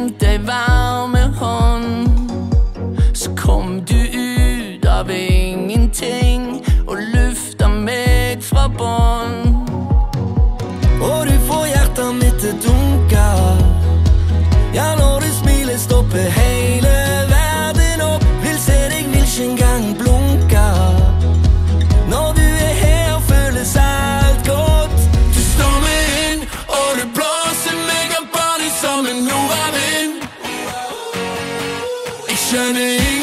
skjenkt deg varme hånd, så kom du ut av ingenting og lufta meg fra bånd. Og du får hjertet mitt til dunka. Ja, når du smiler stopper hele verden opp. Vil se deg, vil ikke engang blunka. Når du er her føles alt godt. Du slår meg inn, og du blåser meg av banen som en nordavind. Jeg skjønner